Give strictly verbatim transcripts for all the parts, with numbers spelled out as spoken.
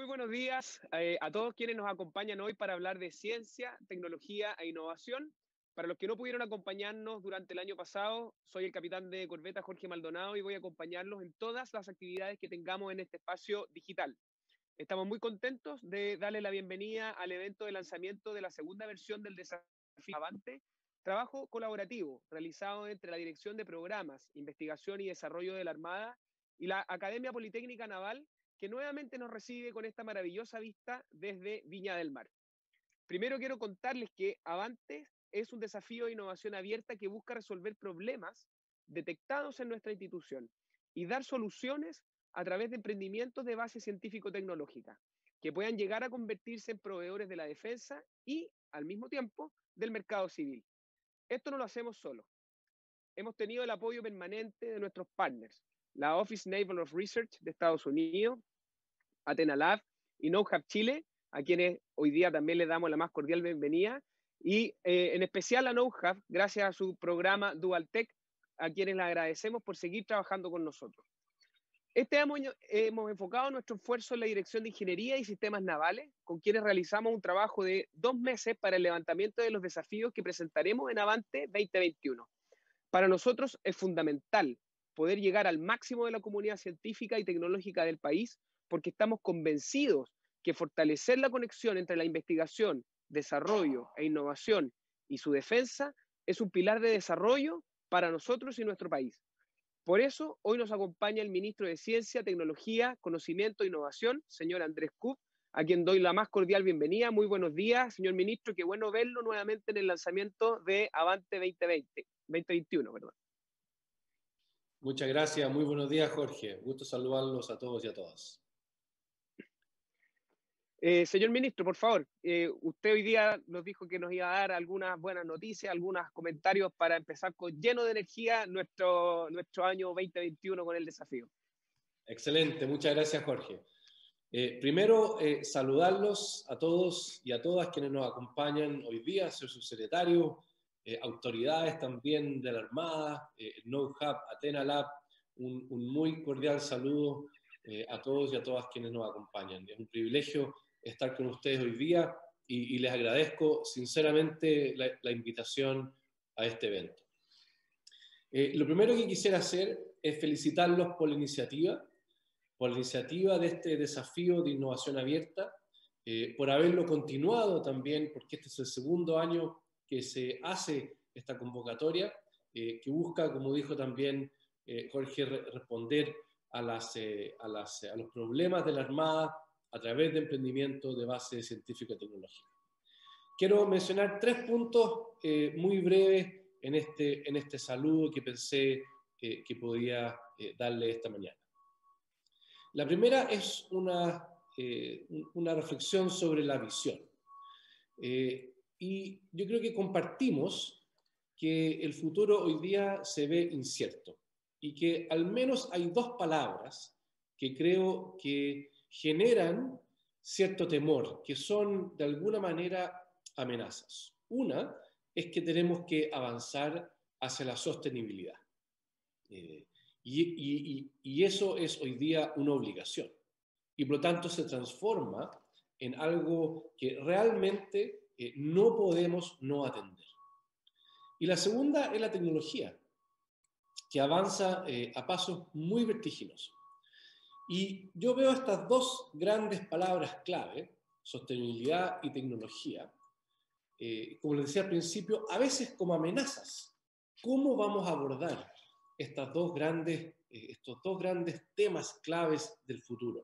buenos días eh, a todos quienes nos acompañan hoy para hablar de ciencia, tecnología e innovación. Para los que no pudieron acompañarnos durante el año pasado, soy el capitán de corbeta Jorge Maldonado y voy a acompañarlos en todas las actividades que tengamos en este espacio digital. Estamos muy contentos de darle la bienvenida al evento de lanzamiento de la segunda versión del desafío Avante, trabajo colaborativo realizado entre la Dirección de Programas, Investigación y Desarrollo de la Armada y la Academia Politécnica Naval, que nuevamente nos recibe con esta maravillosa vista desde Viña del Mar. Primero quiero contarles que Avante es un desafío de innovación abierta que busca resolver problemas detectados en nuestra institución y dar soluciones a través de emprendimientos de base científico-tecnológica que puedan llegar a convertirse en proveedores de la defensa y, al mismo tiempo, del mercado civil. Esto no lo hacemos solos. Hemos tenido el apoyo permanente de nuestros partners, la Office Naval of Research de Estados Unidos, Athena Lab y KnowHub Chile, a quienes hoy día también les damos la más cordial bienvenida, y eh, en especial a KnowHub, gracias a su programa DualTech, a quienes le agradecemos por seguir trabajando con nosotros. Este año hemos enfocado nuestro esfuerzo en la Dirección de Ingeniería y Sistemas Navales, con quienes realizamos un trabajo de dos meses para el levantamiento de los desafíos que presentaremos en Avante veinte veintiuno. Para nosotros es fundamental poder llegar al máximo de la comunidad científica y tecnológica del país, porque estamos convencidos que fortalecer la conexión entre la investigación, desarrollo e innovación y su defensa es un pilar de desarrollo para nosotros y nuestro país. Por eso, hoy nos acompaña el ministro de Ciencia, Tecnología, Conocimiento e Innovación, señor Andrés Kup, a quien doy la más cordial bienvenida. Muy buenos días, señor ministro, qué bueno verlo nuevamente en el lanzamiento de Avante veinte veinte, veinte veintiuno. Perdón. Muchas gracias, muy buenos días, Jorge. Gusto saludarlos a todos y a todas. Eh, señor ministro, por favor, eh, usted hoy día nos dijo que nos iba a dar algunas buenas noticias, algunos comentarios para empezar con lleno de energía nuestro, nuestro año veinte veintiuno con el desafío. Excelente, muchas gracias, Jorge. Eh, primero, eh, saludarlos a todos y a todas quienes nos acompañan hoy día, señor subsecretario, eh, autoridades también de la Armada, eh, KnowHub, Athena Lab, un, un muy cordial saludo eh, a todos y a todas quienes nos acompañan. Es un privilegio estar con ustedes hoy día y, y les agradezco sinceramente la, la invitación a este evento. Eh, lo primero que quisiera hacer es felicitarlos por la iniciativa, por la iniciativa de este desafío de innovación abierta, eh, por haberlo continuado también, porque este es el segundo año que se hace esta convocatoria, eh, que busca, como dijo también eh, Jorge, re responder a, las, eh, a, las, a los problemas de la Armada a través de emprendimiento de base científica y tecnológica. Quiero mencionar tres puntos eh, muy breves en este, en este saludo que pensé eh, que podía eh, darle esta mañana. La primera es una, eh, una reflexión sobre la visión. Eh, y yo creo que compartimos que el futuro hoy día se ve incierto y que al menos hay dos palabras que creo que generan cierto temor, que son de alguna manera amenazas. Una es que tenemos que avanzar hacia la sostenibilidad. Eh, y, y, y eso es hoy día una obligación. Y por lo tanto se transforma en algo que realmente eh, no podemos no atender. Y la segunda es la tecnología, que avanza eh, a pasos muy vertiginosos. Y yo veo estas dos grandes palabras clave, sostenibilidad y tecnología, eh, como les decía al principio, a veces como amenazas. ¿Cómo vamos a abordar estas dos grandes, eh, estos dos grandes temas claves del futuro?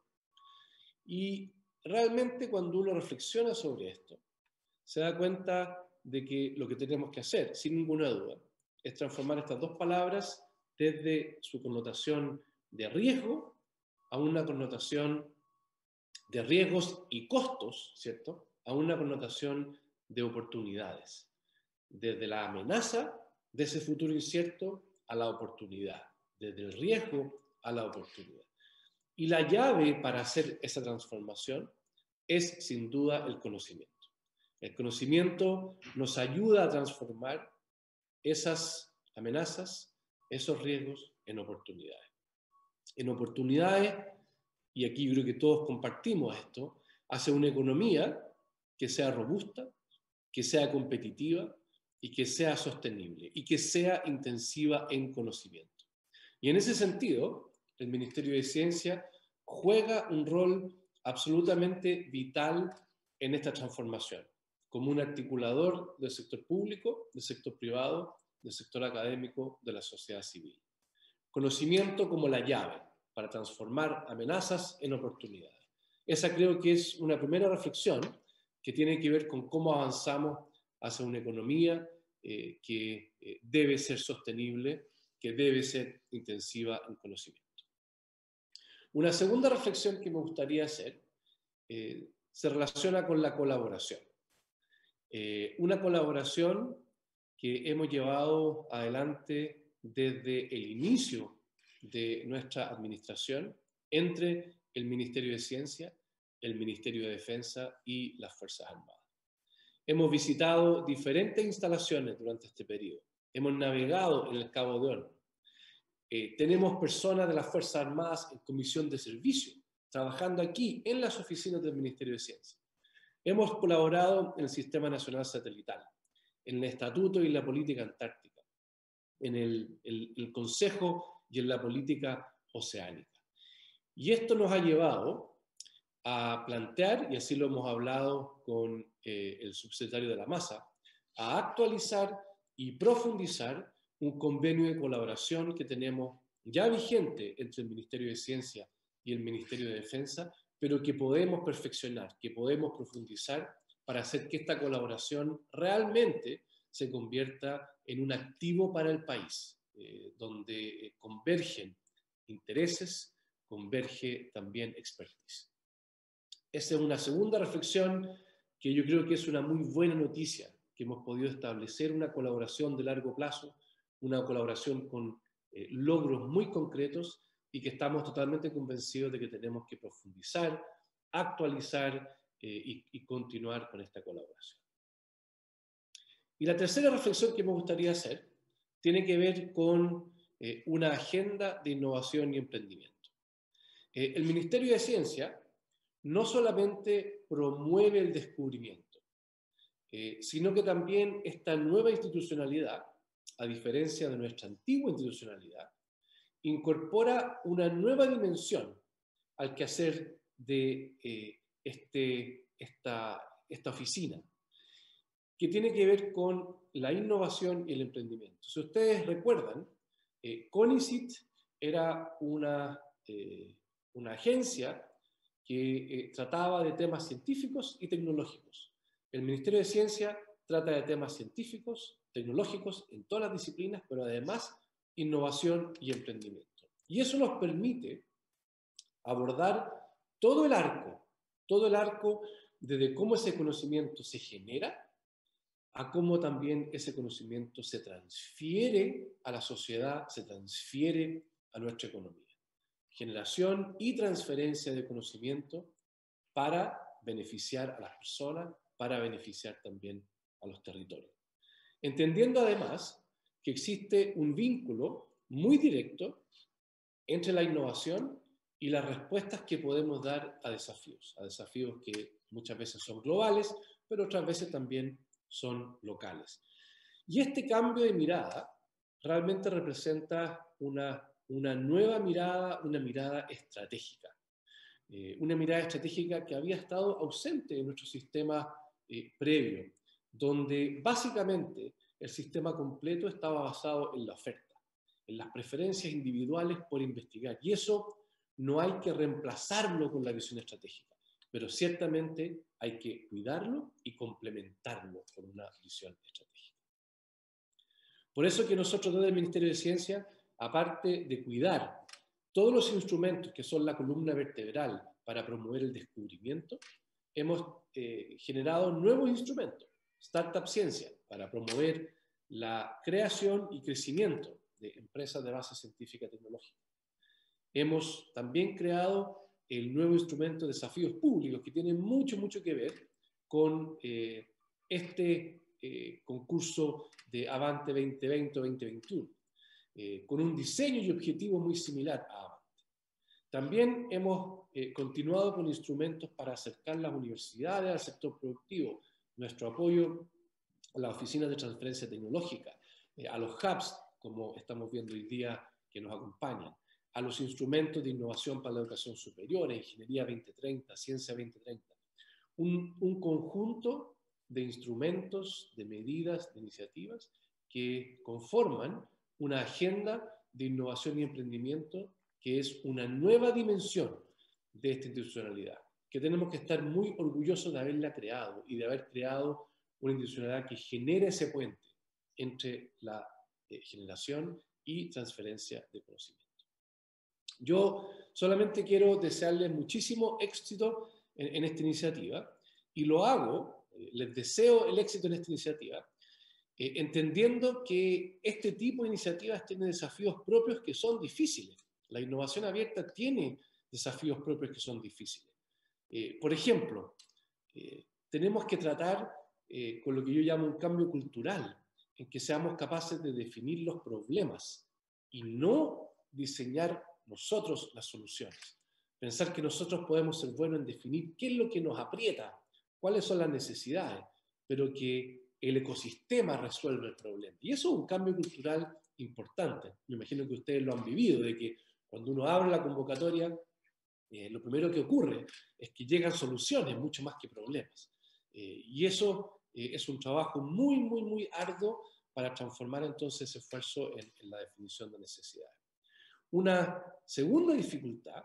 Y realmente cuando uno reflexiona sobre esto, se da cuenta de que lo que tenemos que hacer, sin ninguna duda, es transformar estas dos palabras desde su connotación de riesgo a una connotación de riesgos y costos, ¿cierto?, a una connotación de oportunidades. Desde la amenaza de ese futuro incierto a la oportunidad, desde el riesgo a la oportunidad. Y la llave para hacer esa transformación es, sin duda, el conocimiento. El conocimiento nos ayuda a transformar esas amenazas, esos riesgos en oportunidades. En oportunidades y aquí creo que todos compartimos esto, hacia una economía que sea robusta, que sea competitiva y que sea sostenible y que sea intensiva en conocimiento. Y en ese sentido, el Ministerio de Ciencia juega un rol absolutamente vital en esta transformación, como un articulador del sector público, del sector privado, del sector académico, de la sociedad civil. Conocimiento como la llave para transformar amenazas en oportunidades. Esa creo que es una primera reflexión que tiene que ver con cómo avanzamos hacia una economía eh, que eh, debe ser sostenible, que debe ser intensiva en conocimiento. Una segunda reflexión que me gustaría hacer eh, se relaciona con la colaboración. Eh, una colaboración que hemos llevado adelante desde el inicio de nuestra administración entre el Ministerio de Ciencia, el Ministerio de Defensa y las Fuerzas Armadas. Hemos visitado diferentes instalaciones durante este periodo. Hemos navegado en el Cabo de Hornos. Eh, tenemos personas de las Fuerzas Armadas en comisión de servicio, trabajando aquí en las oficinas del Ministerio de Ciencia. Hemos colaborado en el Sistema Nacional Satelital, en el Estatuto y la Política Antártica, en el, el, el Consejo y en la Política Oceánica. Y esto nos ha llevado a plantear, y así lo hemos hablado con eh, el subsecretario de la Masa, a actualizar y profundizar un convenio de colaboración que tenemos ya vigente entre el Ministerio de Ciencia y el Ministerio de Defensa, pero que podemos perfeccionar, que podemos profundizar para hacer que esta colaboración realmente se convierta en un activo para el país, eh, donde eh, convergen intereses, converge también expertise. Esa es una segunda reflexión que yo creo que es una muy buena noticia, que hemos podido establecer una colaboración de largo plazo, una colaboración con eh, logros muy concretos y que estamos totalmente convencidos de que tenemos que profundizar, actualizar eh, y, y continuar con esta colaboración. Y la tercera reflexión que me gustaría hacer tiene que ver con eh, una agenda de innovación y emprendimiento. Eh, el Ministerio de Ciencia no solamente promueve el descubrimiento, eh, sino que también esta nueva institucionalidad, a diferencia de nuestra antigua institucionalidad, incorpora una nueva dimensión al quehacer de eh, este, esta, esta oficina, que tiene que ver con la innovación y el emprendimiento. Si ustedes recuerdan, eh, CONICIT era una, eh, una agencia que eh, trataba de temas científicos y tecnológicos. El Ministerio de Ciencia trata de temas científicos, tecnológicos, en todas las disciplinas, pero además innovación y emprendimiento. Y eso nos permite abordar todo el arco, todo el arco desde cómo ese conocimiento se genera, a cómo también ese conocimiento se transfiere a la sociedad, se transfiere a nuestra economía. Generación y transferencia de conocimiento para beneficiar a las personas, para beneficiar también a los territorios. Entendiendo además que existe un vínculo muy directo entre la innovación y las respuestas que podemos dar a desafíos, a desafíos que muchas veces son globales, pero otras veces también son locales. Y este cambio de mirada realmente representa una, una nueva mirada, una mirada estratégica. Eh, una mirada estratégica que había estado ausente en nuestro sistema eh, previo, donde básicamente el sistema completo estaba basado en la oferta, en las preferencias individuales por investigar. Y eso no hay que reemplazarlo con la visión estratégica, pero ciertamente hay que cuidarlo y complementarlo con una visión estratégica. Por eso que nosotros desde el Ministerio de Ciencia, aparte de cuidar todos los instrumentos que son la columna vertebral para promover el descubrimiento, hemos eh, generado nuevos instrumentos, Startup Ciencia, para promover la creación y crecimiento de empresas de base científica y tecnológica. Hemos también creado el nuevo instrumento de desafíos públicos, que tiene mucho, mucho que ver con eh, este eh, concurso de Avante veinte veinte o veinte veintiuno, eh, con un diseño y objetivo muy similar a Avante. También hemos eh, continuado con instrumentos para acercar las universidades al sector productivo. Nuestro apoyo a las oficinas de transferencia tecnológica, eh, a los hubs, como estamos viendo hoy día, que nos acompañan, a los instrumentos de innovación para la educación superior, Ingeniería veinte treinta, Ciencia veinte treinta. Un, un conjunto de instrumentos, de medidas, de iniciativas que conforman una agenda de innovación y emprendimiento que es una nueva dimensión de esta institucionalidad, que tenemos que estar muy orgullosos de haberla creado y de haber creado una institucionalidad que genere ese puente entre la eh, generación y transferencia de conocimiento. Yo solamente quiero desearles muchísimo éxito en, en esta iniciativa y lo hago, eh, les deseo el éxito en esta iniciativa, eh, entendiendo que este tipo de iniciativas tienen desafíos propios que son difíciles. La innovación abierta tiene desafíos propios que son difíciles. Eh, por ejemplo, eh, tenemos que tratar eh, con lo que yo llamo un cambio cultural, en que seamos capaces de definir los problemas y no diseñar nosotros las soluciones. Pensar que nosotros podemos ser buenos en definir qué es lo que nos aprieta, cuáles son las necesidades, pero que el ecosistema resuelve el problema. Y eso es un cambio cultural importante. Me imagino que ustedes lo han vivido, de que cuando uno abre la convocatoria, eh, lo primero que ocurre es que llegan soluciones mucho más que problemas. Eh, y eso eh, es un trabajo muy, muy, muy arduo para transformar entonces ese esfuerzo en, en la definición de necesidades. Una segunda dificultad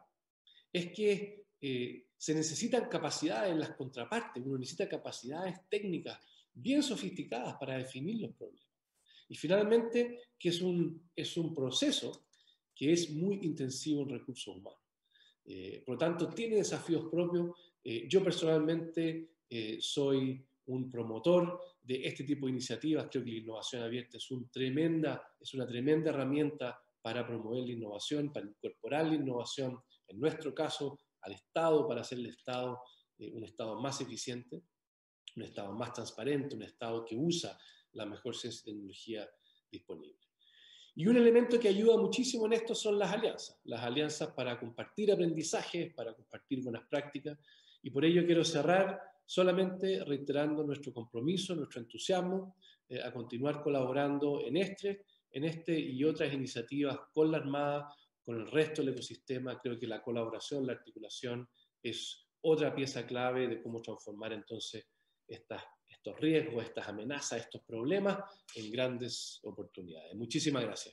es que eh, se necesitan capacidades en las contrapartes, uno necesita capacidades técnicas bien sofisticadas para definir los problemas. Y finalmente, que es un, es un proceso que es muy intensivo en recursos humanos. Eh, por lo tanto, tiene desafíos propios. Eh, yo personalmente eh, soy un promotor de este tipo de iniciativas. Creo que la innovación abierta es, un tremenda, es una tremenda herramienta para promover la innovación, para incorporar la innovación, en nuestro caso, al Estado, para hacer el Estado eh, un Estado más eficiente, un Estado más transparente, un Estado que usa la mejor ciencia y tecnología disponible. Y un elemento que ayuda muchísimo en esto son las alianzas, las alianzas para compartir aprendizajes, para compartir buenas prácticas, y por ello quiero cerrar solamente reiterando nuestro compromiso, nuestro entusiasmo eh, a continuar colaborando en este, en este y otras iniciativas con la Armada, con el resto del ecosistema. Creo que la colaboración, la articulación es otra pieza clave de cómo transformar entonces estas estos riesgos, estas amenazas, estos problemas en grandes oportunidades. Muchísimas gracias.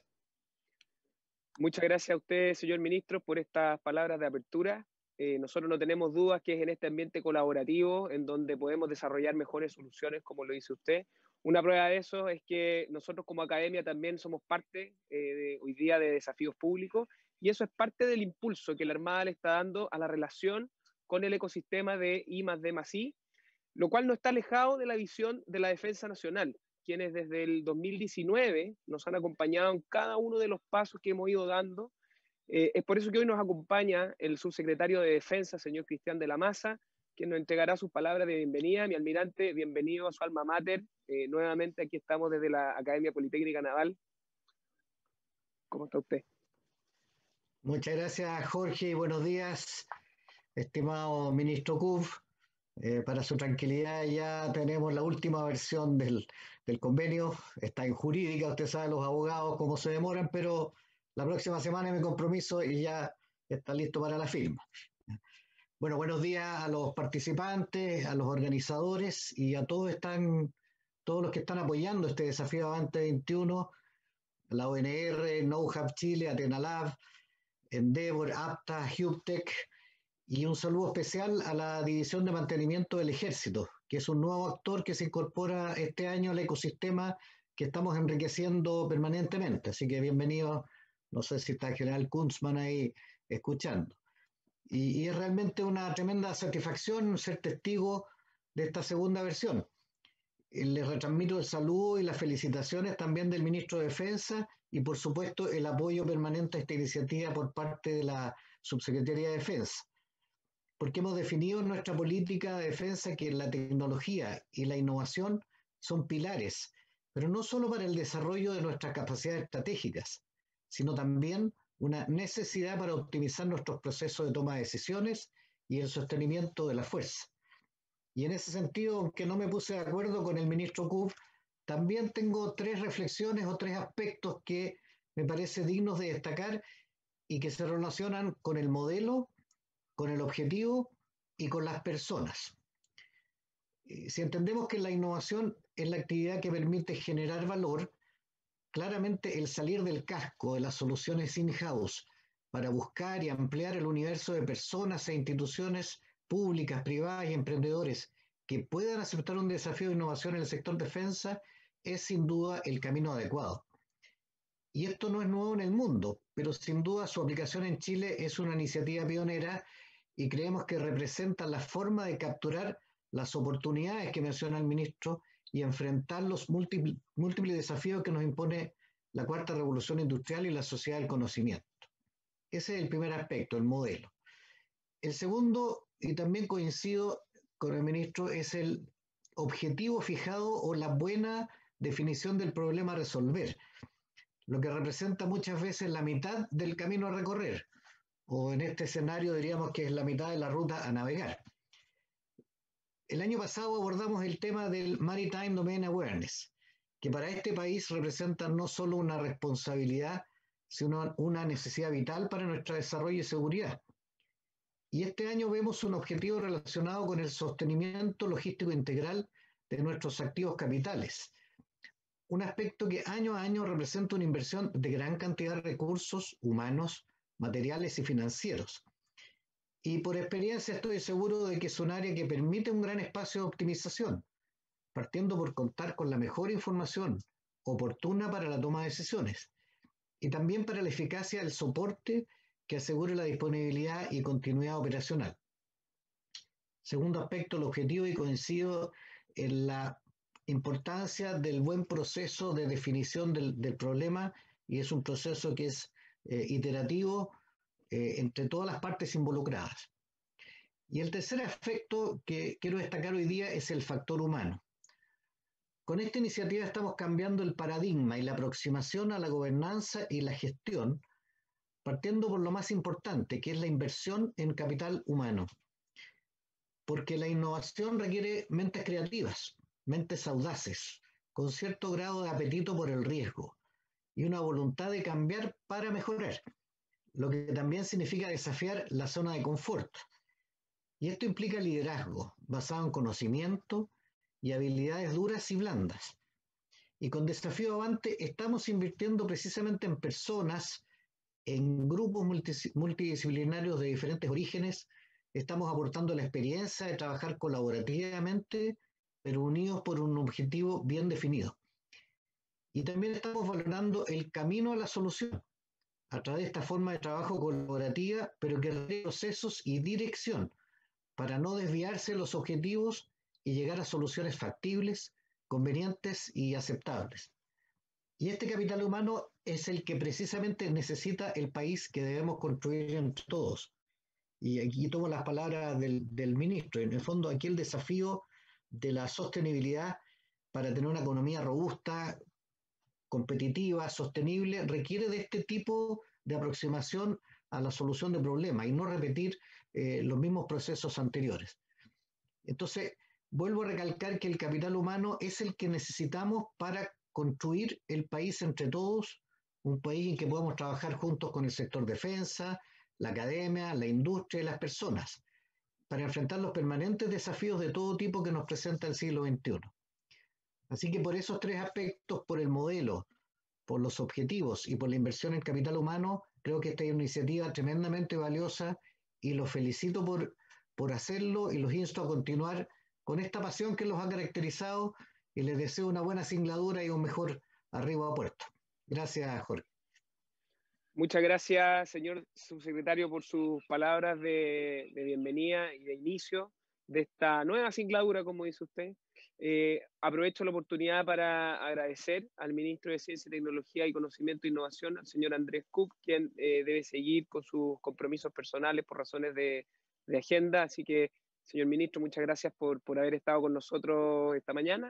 Muchas gracias a usted, señor ministro, por estas palabras de apertura. Eh, nosotros no tenemos dudas que es en este ambiente colaborativo en donde podemos desarrollar mejores soluciones, como lo dice usted. Una prueba de eso es que nosotros como academia también somos parte eh, de, hoy día de desafíos públicos, y eso es parte del impulso que la Armada le está dando a la relación con el ecosistema de I más D más I, lo cual no está alejado de la visión de la defensa nacional, quienes desde el dos mil diecinueve nos han acompañado en cada uno de los pasos que hemos ido dando. Eh, es por eso que hoy nos acompaña el subsecretario de Defensa, señor Cristian de la Maza, quien nos entregará sus palabras de bienvenida. Mi almirante, bienvenido a su alma mater. Eh, nuevamente aquí estamos desde la Academia Politécnica Naval. ¿Cómo está usted? Muchas gracias, Jorge, y buenos días, estimado ministro Kuf. Eh, para su tranquilidad, ya tenemos la última versión del, del convenio. Está en jurídica, usted sabe los abogados cómo se demoran, pero la próxima semana es mi compromiso y ya está listo para la firma. Bueno, buenos días a los participantes, a los organizadores y a todos, están, todos los que están apoyando este desafío Avante veintiuno, la O N R, KnowHub Chile, Atenalab, Endeavor, APTA, HubeTech, y un saludo especial a la División de Mantenimiento del Ejército, que es un nuevo actor que se incorpora este año al ecosistema que estamos enriqueciendo permanentemente. Así que bienvenido, no sé si está el general Kunzman ahí escuchando. Y, y es realmente una tremenda satisfacción ser testigo de esta segunda versión. Les retransmito el saludo y las felicitaciones también del ministro de Defensa y por supuesto el apoyo permanente a esta iniciativa por parte de la Subsecretaría de Defensa, porque hemos definido en nuestra política de defensa que la tecnología y la innovación son pilares, pero no solo para el desarrollo de nuestras capacidades estratégicas, sino también una necesidad para optimizar nuestros procesos de toma de decisiones y el sostenimiento de la fuerza. Y en ese sentido, aunque no me puse de acuerdo con el ministro Kuf, también tengo tres reflexiones o tres aspectos que me parece dignos de destacar y que se relacionan con el modelo, con el objetivo y con las personas. Si entendemos que la innovación es la actividad que permite generar valor, claramente el salir del casco de las soluciones in-house para buscar y ampliar el universo de personas e instituciones públicas, privadas y emprendedores que puedan aceptar un desafío de innovación en el sector defensa es sin duda el camino adecuado. Y esto no es nuevo en el mundo, pero sin duda su aplicación en Chile es una iniciativa pionera y creemos que representa la forma de capturar las oportunidades que menciona el ministro y enfrentar los múltiples, múltiples desafíos que nos impone la cuarta revolución industrial y la sociedad del conocimiento. Ese es el primer aspecto, el modelo. El segundo, y también coincido con el ministro, es el objetivo fijado o la buena definición del problema a resolver, lo que representa muchas veces la mitad del camino a recorrer, o en este escenario diríamos que es la mitad de la ruta a navegar. El año pasado abordamos el tema del Maritime Domain Awareness, que para este país representa no solo una responsabilidad, sino una necesidad vital para nuestro desarrollo y seguridad. Y este año vemos un objetivo relacionado con el sostenimiento logístico integral de nuestros activos capitales, un aspecto que año a año representa una inversión de gran cantidad de recursos humanos, materiales y financieros. Y por experiencia estoy seguro de que es un área que permite un gran espacio de optimización, partiendo por contar con la mejor información oportuna para la toma de decisiones y también para la eficacia del soporte que asegure la disponibilidad y continuidad operacional. Segundo aspecto, el objetivo, y coincido en la importancia del buen proceso de definición del, del problema, y es un proceso que es eh, iterativo eh, entre todas las partes involucradas. Y el tercer aspecto que quiero destacar hoy día es el factor humano. Con esta iniciativa estamos cambiando el paradigma y la aproximación a la gobernanza y la gestión, partiendo por lo más importante, que es la inversión en capital humano. Porque la innovación requiere mentes creativas, mentes audaces, con cierto grado de apetito por el riesgo y una voluntad de cambiar para mejorar, lo que también significa desafiar la zona de confort. Y esto implica liderazgo, basado en conocimiento y habilidades duras y blandas. Y con Desafío Avante estamos invirtiendo precisamente en personas, en grupos multidisciplinarios de diferentes orígenes. Estamos aportando la experiencia de trabajar colaborativamente, pero unidos por un objetivo bien definido. Y también estamos valorando el camino a la solución, a través de esta forma de trabajo colaborativa, pero que requiere procesos y dirección, para no desviarse de los objetivos y llegar a soluciones factibles, convenientes y aceptables. Y este capital humano es el que precisamente necesita el país que debemos construir entre todos. Y aquí tomo las palabras del, del ministro. En el fondo, aquí el desafío de la sostenibilidad para tener una economía robusta, competitiva, sostenible, requiere de este tipo de aproximación a la solución de problemas y no repetir eh, los mismos procesos anteriores. Entonces, vuelvo a recalcar que el capital humano es el que necesitamos para construir el país entre todos, un país en que podamos trabajar juntos con el sector defensa, la academia, la industria y las personas, para enfrentar los permanentes desafíos de todo tipo que nos presenta el siglo veintiuno. Así que por esos tres aspectos, por el modelo, por los objetivos y por la inversión en capital humano, creo que esta es una iniciativa tremendamente valiosa y los felicito por, por hacerlo y los insto a continuar con esta pasión que los ha caracterizado y les deseo una buena singladura y un mejor arribo a puerto. Gracias, Jorge. Muchas gracias, señor subsecretario, por sus palabras de, de bienvenida y de inicio de esta nueva singladura, como dice usted. Eh, aprovecho la oportunidad para agradecer al ministro de Ciencia, Tecnología y Conocimiento e Innovación, al señor Andrés Kuf, quien eh, debe seguir con sus compromisos personales por razones de, de agenda. Así que, señor ministro, muchas gracias por, por haber estado con nosotros esta mañana.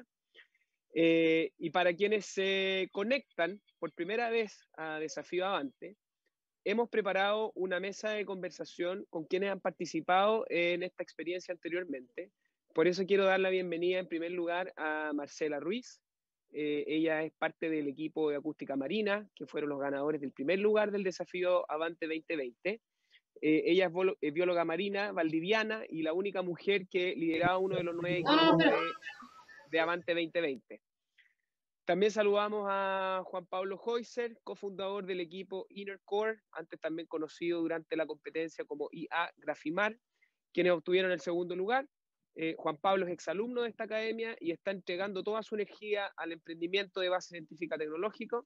Eh, y para quienes se conectan por primera vez a Desafío Avante, hemos preparado una mesa de conversación con quienes han participado en esta experiencia anteriormente. Por eso quiero dar la bienvenida en primer lugar a Marcela Ruiz. Eh, ella es parte del equipo de acústica marina, que fueron los ganadores del primer lugar del desafío Avante veinte veinte. Eh, ella es, es bióloga marina valdiviana y la única mujer que lideraba uno de los nueve equipos de, de Avante veinte veinte. También saludamos a Juan Pablo Heuser, cofundador del equipo Inner Core, antes también conocido durante la competencia como I A Grafimar, quienes obtuvieron el segundo lugar. Eh, Juan Pablo es exalumno de esta academia y está entregando toda su energía al emprendimiento de base científica tecnológica.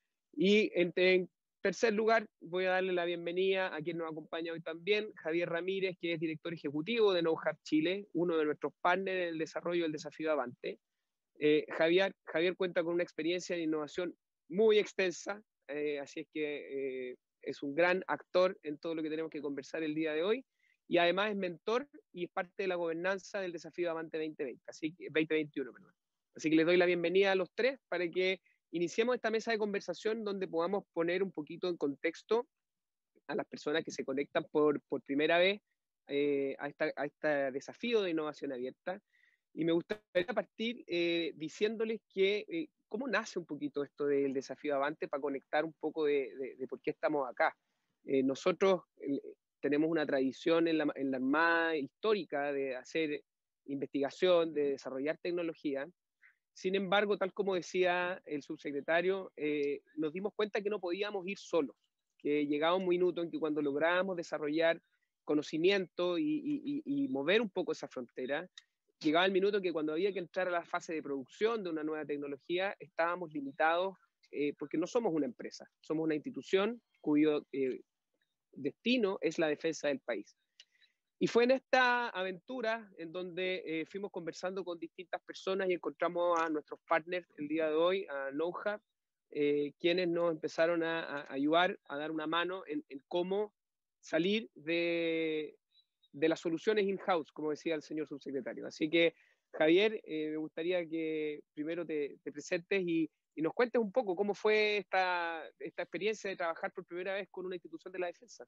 Y en, en tercer lugar, voy a darle la bienvenida a quien nos acompaña hoy también, Javier Ramírez, que es director ejecutivo de KnowHub Chile, uno de nuestros partners en el desarrollo del desafío Avante. Eh, Javier, Javier cuenta con una experiencia de innovación muy extensa, eh, así es que eh, es un gran actor en todo lo que tenemos que conversar el día de hoy, y además es mentor y es parte de la gobernanza del desafío Avante veinte veinte, así que, veinte veintiuno. Perdón. Así que les doy la bienvenida a los tres para que iniciemos esta mesa de conversación donde podamos poner un poquito en contexto a las personas que se conectan por, por primera vez eh, a, esta, a este desafío de innovación abierta. Y me gustaría partir eh, diciéndoles que eh, cómo nace un poquito esto del desafío Avante para conectar un poco de, de, de por qué estamos acá. Eh, nosotros eh, tenemos una tradición en la, en la Armada histórica de hacer investigación, de desarrollar tecnología. Sin embargo, tal como decía el subsecretario, eh, nos dimos cuenta que no podíamos ir solos, que llegaba un minuto en que cuando lográbamos desarrollar conocimiento y, y, y mover un poco esa frontera, llegaba el minuto que cuando había que entrar a la fase de producción de una nueva tecnología, estábamos limitados eh, porque no somos una empresa, somos una institución cuyo eh, destino es la defensa del país. Y fue en esta aventura en donde eh, fuimos conversando con distintas personas y encontramos a nuestros partners el día de hoy, a KnowHub, eh, quienes nos empezaron a, a ayudar, a dar una mano en, en cómo salir de, de las soluciones in-house, como decía el señor subsecretario. Así que, Javier, eh, me gustaría que primero te, te presentes y, y nos cuentes un poco cómo fue esta, esta experiencia de trabajar por primera vez con una institución de la defensa.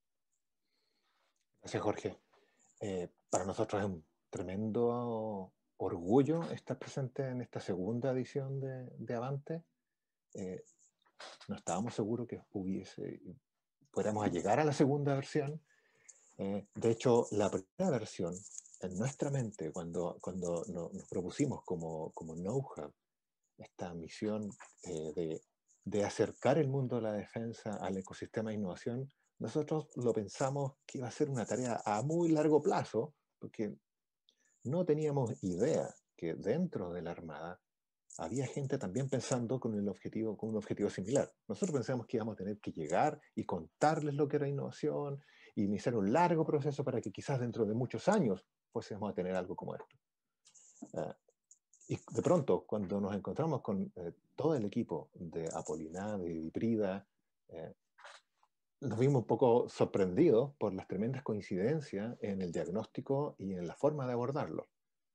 Gracias, Jorge. Eh, para nosotros es un tremendo orgullo estar presente en esta segunda edición de, de Avante. Eh, no estábamos seguros que hubiese, fuéramos a llegar a la segunda versión. Eh, de hecho, la primera versión, en nuestra mente, cuando, cuando no, nos propusimos como, como KnowHub esta misión eh, de, de acercar el mundo de la defensa al ecosistema de innovación, nosotros lo pensamos que iba a ser una tarea a muy largo plazo, porque no teníamos idea que dentro de la Armada había gente también pensando con, el objetivo, con un objetivo similar. Nosotros pensamos que íbamos a tener que llegar y contarles lo que era innovación y iniciar un largo proceso para que quizás dentro de muchos años fuésemos a tener algo como esto. Uh, y de pronto, cuando nos encontramos con eh, todo el equipo de Apolinar, de Hibrida, eh, nos vimos un poco sorprendidos por las tremendas coincidencias en el diagnóstico y en la forma de abordarlo.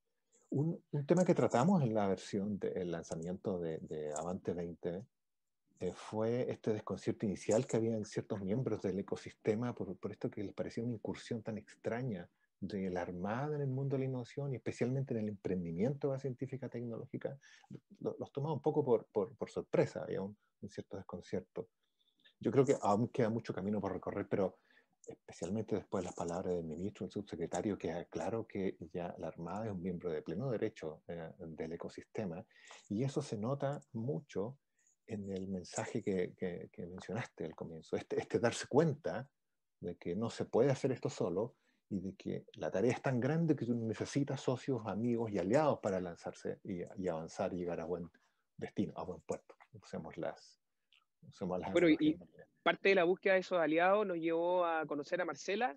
Un, un tema que tratamos en la versión del lanzamiento de, de Avante veinte eh, fue este desconcierto inicial que había en ciertos miembros del ecosistema por, por esto que les parecía una incursión tan extraña de la Armada en el mundo de la innovación y especialmente en el emprendimiento de la científica tecnológica. Los, los tomaba un poco por, por, por sorpresa, había un, un cierto desconcierto. Yo creo que aún queda mucho camino por recorrer, pero especialmente después de las palabras del ministro, el subsecretario, que aclaró que ya la Armada es un miembro de pleno derecho eh, del ecosistema, y eso se nota mucho en el mensaje que, que, que mencionaste al comienzo, este, este darse cuenta de que no se puede hacer esto solo y de que la tarea es tan grande que uno necesita socios, amigos y aliados para lanzarse y, y avanzar y llegar a buen destino, a buen puerto. Usemos las Las bueno, y parte de la búsqueda de esos aliados nos llevó a conocer a Marcela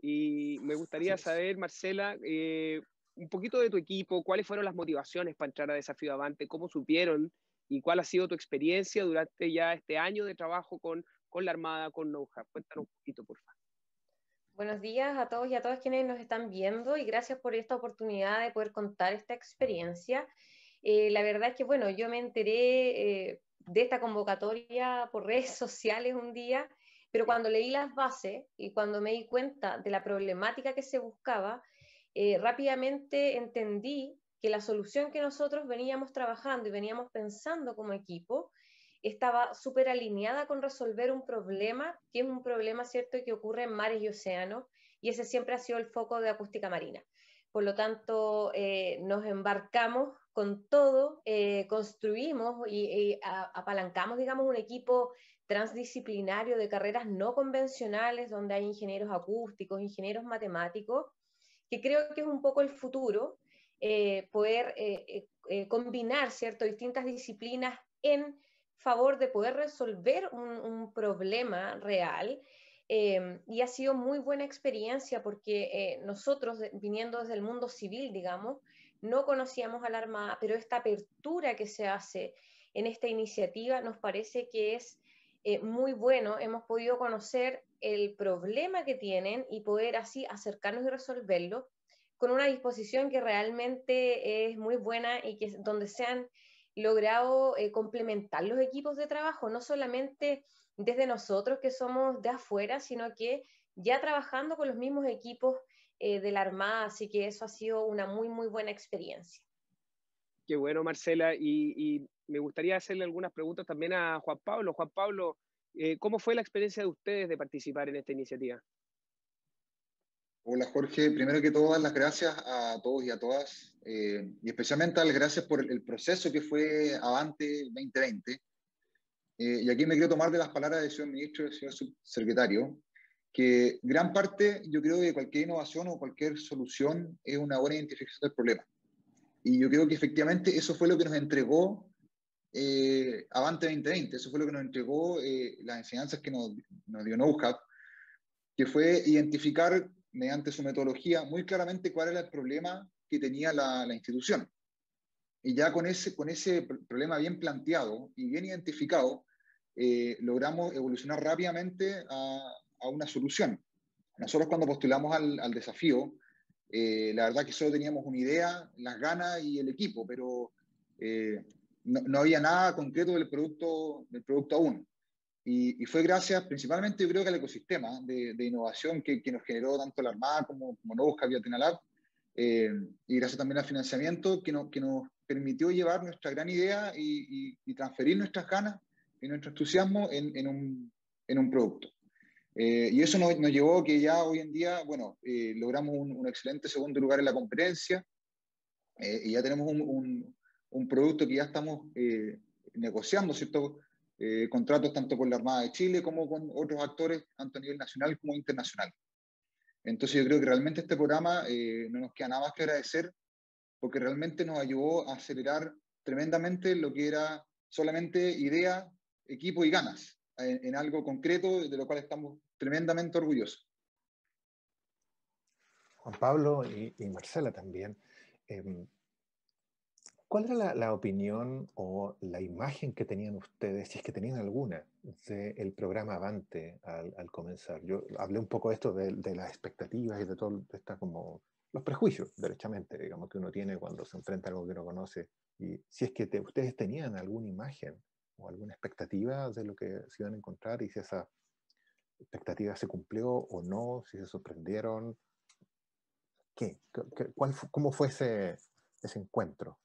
y me gustaría sí. saber, Marcela, eh, un poquito de tu equipo, cuáles fueron las motivaciones para entrar a Desafío Avante, cómo supieron y cuál ha sido tu experiencia durante ya este año de trabajo con, con la Armada, con KnowHub. Cuéntanos un poquito, por favor. Buenos días a todos y a todas quienes nos están viendo y gracias por esta oportunidad de poder contar esta experiencia. Eh, la verdad es que, bueno, yo me enteré eh, de esta convocatoria por redes sociales un día pero cuando leí las bases y cuando me di cuenta de la problemática que se buscaba, eh, rápidamente entendí que la solución que nosotros veníamos trabajando y veníamos pensando como equipo estaba súper alineada con resolver un problema, que es un problema, ¿cierto?, que ocurre en mares y océanos, y ese siempre ha sido el foco de acústica marina. Por lo tanto, eh, nos embarcamos con todo, eh, construimos y, y a, apalancamos, digamos, un equipo transdisciplinario de carreras no convencionales, donde hay ingenieros acústicos, ingenieros matemáticos, que creo que es un poco el futuro, eh, poder eh, eh, combinar, ¿cierto?, distintas disciplinas en favor de poder resolver un, un problema real. Eh, y ha sido muy buena experiencia porque eh, nosotros, viniendo desde el mundo civil, digamos, no conocíamos a la Armada, pero esta apertura que se hace en esta iniciativa nos parece que es eh, muy bueno. Hemos podido conocer el problema que tienen y poder así acercarnos y resolverlo con una disposición que realmente es muy buena y que donde se han logrado eh, complementar los equipos de trabajo, no solamente desde nosotros que somos de afuera, sino que ya trabajando con los mismos equipos eh, de la Armada, así que eso ha sido una muy, muy buena experiencia. Qué bueno, Marcela, y, y me gustaría hacerle algunas preguntas también a Juan Pablo. Juan Pablo, eh, ¿cómo fue la experiencia de ustedes de participar en esta iniciativa? Hola Jorge, primero que todo, dar las gracias a todos y a todas, eh, y especialmente las gracias por el, el proceso que fue Avante veinte veinte. Eh, y aquí me quiero tomar de las palabras del señor ministro y del señor subsecretario, que gran parte, yo creo que cualquier innovación o cualquier solución es una buena identificación del problema. Y yo creo que efectivamente eso fue lo que nos entregó eh, Avante veinte veinte, eso fue lo que nos entregó eh, las enseñanzas que nos, nos dio KnowHub, que fue identificar mediante su metodología muy claramente cuál era el problema que tenía la, la institución. Y ya con ese, con ese problema bien planteado y bien identificado, eh, logramos evolucionar rápidamente a, a una solución. Nosotros cuando postulamos al, al desafío, eh, la verdad que solo teníamos una idea, las ganas y el equipo, pero eh, no, no había nada concreto del producto, del producto aún. Y, y fue gracias principalmente, yo creo, que al ecosistema de, de innovación que, que nos generó tanto la Armada como, como KnowHub y Atenalab, eh, y gracias también al financiamiento que, no, que nos permitió llevar nuestra gran idea y, y, y transferir nuestras ganas y nuestro entusiasmo en, en, un, en un producto. Eh, y eso nos, nos llevó a que ya hoy en día, bueno, eh, logramos un, un excelente segundo lugar en la competencia, eh, y ya tenemos un, un, un producto que ya estamos eh, negociando, ¿cierto? Eh, contratos tanto con la Armada de Chile como con otros actores, tanto a nivel nacional como internacional. Entonces yo creo que realmente este programa eh, no nos queda nada más que agradecer, porque realmente nos ayudó a acelerar tremendamente lo que era solamente idea, equipo y ganas, en, en algo concreto de lo cual estamos tremendamente orgullosos. Juan Pablo y, y Marcela también, eh, ¿cuál era la, la opinión o la imagen que tenían ustedes, si es que tenían alguna, del programa Avante al, al comenzar? Yo hablé un poco de esto de, de las expectativas y de todo, de esta como los prejuicios, derechamente, digamos, que uno tiene cuando se enfrenta a algo que no conoce. Y si es que te, ustedes tenían alguna imagen o alguna expectativa de lo que se iban a encontrar y si esa expectativa se cumplió o no, si se sorprendieron, ¿qué? ¿Qué cuál, ¿Cómo fue ese, ese encuentro?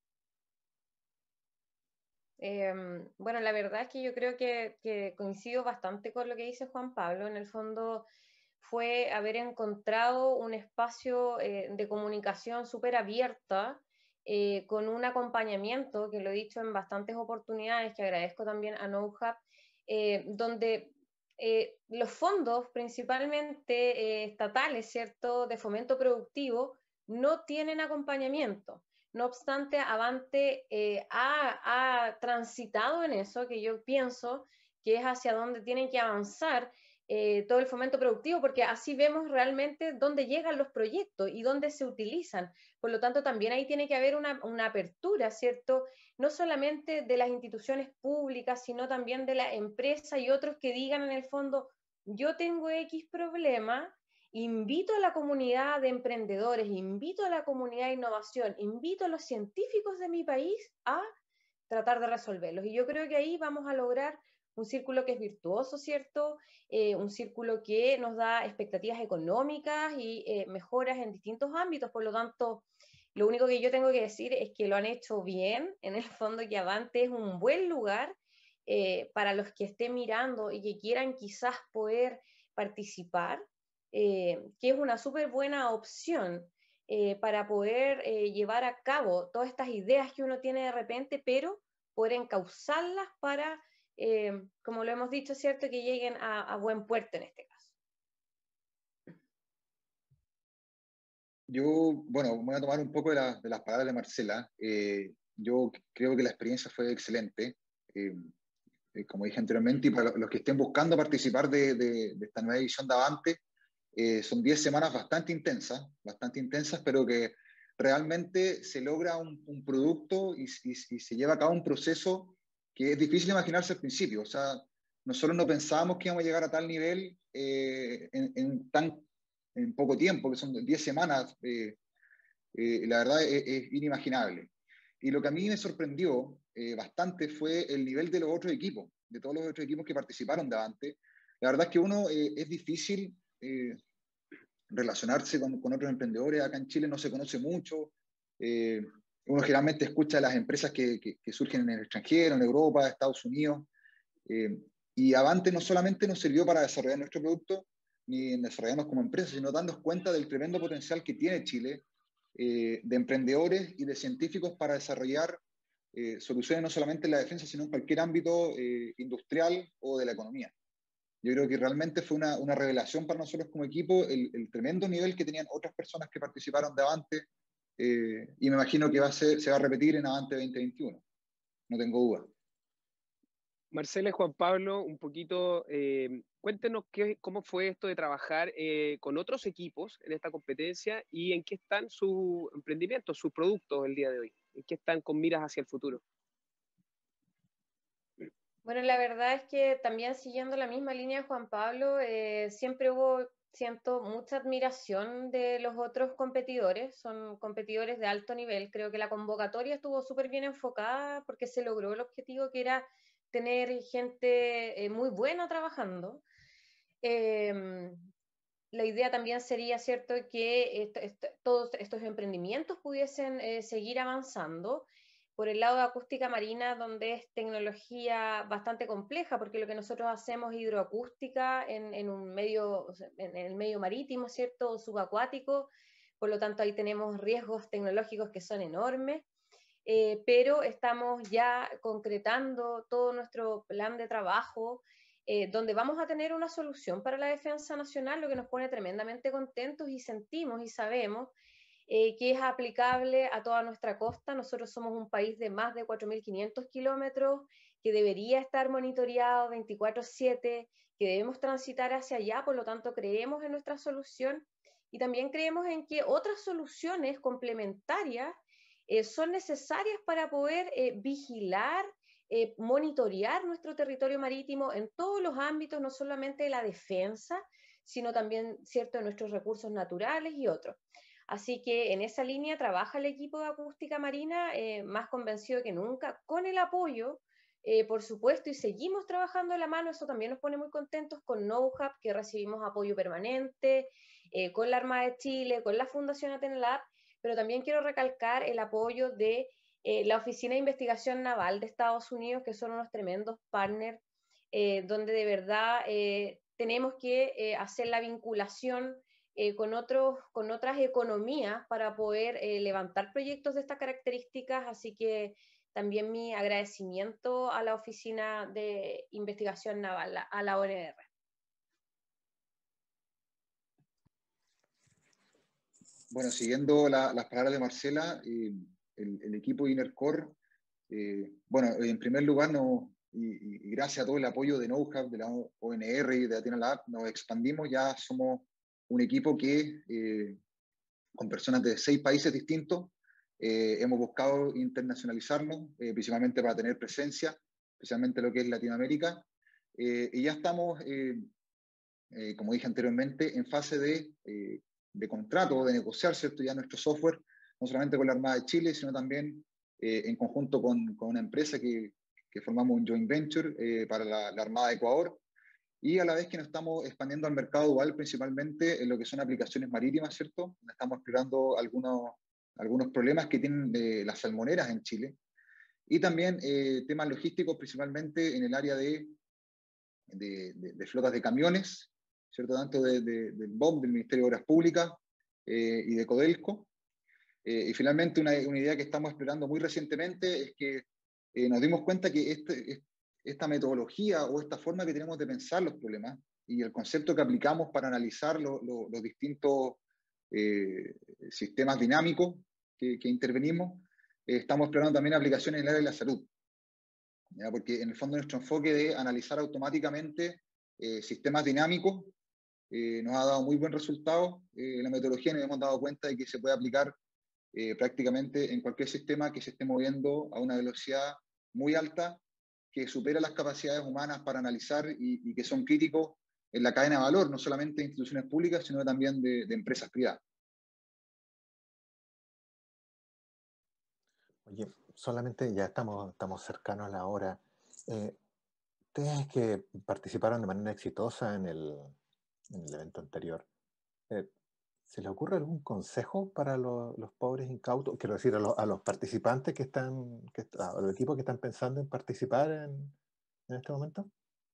Eh, bueno, la verdad es que yo creo que, que coincido bastante con lo que dice Juan Pablo. En el fondo fue haber encontrado un espacio eh, de comunicación súper abierta, eh, con un acompañamiento, que lo he dicho en bastantes oportunidades, que agradezco también a KnowHub, eh, donde eh, los fondos principalmente eh, estatales, ¿cierto?, de fomento productivo, no tienen acompañamiento. No obstante, Avante eh, ha, ha transitado en eso, que yo pienso que es hacia donde tienen que avanzar eh, todo el fomento productivo, porque así vemos realmente dónde llegan los proyectos y dónde se utilizan. Por lo tanto, también ahí tiene que haber una, una apertura, ¿cierto? No solamente de las instituciones públicas, sino también de la empresa y otros que digan en el fondo, yo tengo X problema, invito a la comunidad de emprendedores, invito a la comunidad de innovación, invito a los científicos de mi país a tratar de resolverlos. Y yo creo que ahí vamos a lograr un círculo que es virtuoso, ¿cierto? Eh, un círculo que nos da expectativas económicas y eh, mejoras en distintos ámbitos. Por lo tanto, lo único que yo tengo que decir es que lo han hecho bien. En el fondo, que Avante es un buen lugar eh, para los que estén mirando y que quieran quizás poder participar, eh, que es una súper buena opción eh, para poder eh, llevar a cabo todas estas ideas que uno tiene de repente, pero poder encauzarlas para, eh, como lo hemos dicho, ¿cierto?, que lleguen a, a buen puerto en este caso. Yo, bueno, voy a tomar un poco de, la, de las palabras de Marcela. Eh, yo creo que la experiencia fue excelente. Eh, eh, como dije anteriormente, y para los que estén buscando participar de, de, de esta nueva edición de Avante, eh, son diez semanas bastante intensas, bastante intensas, pero que realmente se logra un, un producto y, y, y se lleva a cabo un proceso que es difícil imaginarse al principio. O sea, nosotros no pensábamos que íbamos a llegar a tal nivel eh, en, en, tan, en poco tiempo, que son diez semanas. Eh, eh, la verdad es, es inimaginable. Y lo que a mí me sorprendió eh, bastante fue el nivel de los otros equipos, de todos los otros equipos que participaron de Avante. La verdad es que uno eh, es difícil eh, relacionarse con, con otros emprendedores. Acá en Chile no se conoce mucho. Eh, uno generalmente escucha las empresas que, que, que surgen en el extranjero, en Europa, Estados Unidos. Eh, y Avante no solamente nos sirvió para desarrollar nuestro producto, ni en desarrollarnos como empresa, sino darnos cuenta del tremendo potencial que tiene Chile eh, de emprendedores y de científicos para desarrollar eh, soluciones no solamente en la defensa, sino en cualquier ámbito eh, industrial o de la economía. Yo creo que realmente fue una, una revelación para nosotros como equipo el, el tremendo nivel que tenían otras personas que participaron de Avante eh, y me imagino que va a ser, se va a repetir en Avante veinte veintiuno, no tengo duda. Marcela y Juan Pablo, un poquito, eh, cuéntenos qué, cómo fue esto de trabajar eh, con otros equipos en esta competencia y en qué están sus emprendimientos, sus productos el día de hoy, en qué están con miras hacia el futuro. Bueno, la verdad es que también siguiendo la misma línea de Juan Pablo, eh, siempre hubo, siento, mucha admiración de los otros competidores, son competidores de alto nivel. Creo que la convocatoria estuvo súper bien enfocada porque se logró el objetivo que era tener gente eh, muy buena trabajando. Eh, la idea también sería, ¿cierto?, que esto, esto, todos estos emprendimientos pudiesen eh, seguir avanzando. Por el lado de acústica marina, donde es tecnología bastante compleja, porque lo que nosotros hacemos es hidroacústica en, en un medio, en el medio marítimo, ¿cierto?, subacuático, por lo tanto ahí tenemos riesgos tecnológicos que son enormes. Eh, pero estamos ya concretando todo nuestro plan de trabajo, eh, donde vamos a tener una solución para la defensa nacional, lo que nos pone tremendamente contentos y sentimos y sabemos eh, que es aplicable a toda nuestra costa. Nosotros somos un país de más de cuatro mil quinientos kilómetros, que debería estar monitoreado veinticuatro siete, que debemos transitar hacia allá, por lo tanto creemos en nuestra solución y también creemos en que otras soluciones complementarias Eh, son necesarias para poder eh, vigilar, eh, monitorear nuestro territorio marítimo en todos los ámbitos, no solamente de la defensa, sino también, cierto, de nuestros recursos naturales y otros. Así que en esa línea trabaja el equipo de acústica marina, eh, más convencido que nunca, con el apoyo, eh, por supuesto, y seguimos trabajando de la mano. Eso también nos pone muy contentos con KnowHub, que recibimos apoyo permanente, eh, con la Armada de Chile, con la Fundación Atenelab, pero también quiero recalcar el apoyo de eh, la Oficina de Investigación Naval de Estados Unidos, que son unos tremendos partners, eh, donde de verdad eh, tenemos que eh, hacer la vinculación eh, con, otros, con otras economías para poder eh, levantar proyectos de estas características, así que también mi agradecimiento a la Oficina de Investigación Naval, a la O N R. Bueno, siguiendo la, las palabras de Marcela, eh, el, el equipo INERCOR, eh, bueno, en primer lugar, no, y, y gracias a todo el apoyo de KnowHub, de la O N R y de Atenelab, nos expandimos, ya somos un equipo que, eh, con personas de seis países distintos, eh, hemos buscado internacionalizarnos, eh, principalmente para tener presencia, especialmente lo que es Latinoamérica, eh, y ya estamos, eh, eh, como dije anteriormente, en fase de... Eh, de contrato, de negociar, ¿cierto?, ya nuestro software, no solamente con la Armada de Chile, sino también eh, en conjunto con, con una empresa que, que formamos un joint venture eh, para la, la Armada de Ecuador, y a la vez que nos estamos expandiendo al mercado dual, principalmente en lo que son aplicaciones marítimas, ¿cierto? Estamos explorando algunos, algunos problemas que tienen eh, las salmoneras en Chile, y también eh, temas logísticos, principalmente en el área de, de, de, de flotas de camiones, ¿cierto? Tanto de, de, del B O M, del Ministerio de Obras Públicas, eh, y de Codelco. Eh, y finalmente, una, una idea que estamos explorando muy recientemente es que eh, nos dimos cuenta que este, esta metodología o esta forma que tenemos de pensar los problemas y el concepto que aplicamos para analizar lo, lo, los distintos eh, sistemas dinámicos que, que intervenimos, eh, estamos explorando también aplicaciones en el área de la salud. ¿Ya? Porque en el fondo nuestro enfoque de analizar automáticamente eh, sistemas dinámicos eh, nos ha dado muy buen resultado. Eh, la metodología nos hemos dado cuenta de que se puede aplicar eh, prácticamente en cualquier sistema que se esté moviendo a una velocidad muy alta, que supera las capacidades humanas para analizar y, y que son críticos en la cadena de valor, no solamente de instituciones públicas, sino también de, de empresas privadas. Oye, solamente ya estamos, estamos cercanos a la hora. Eh, ustedes que participaron de manera exitosa en el, en el evento anterior, eh, ¿se les ocurre algún consejo para lo, los pobres incautos? Quiero decir, a, lo, a los participantes que están, que, a los equipos que están pensando en participar en, en este momento.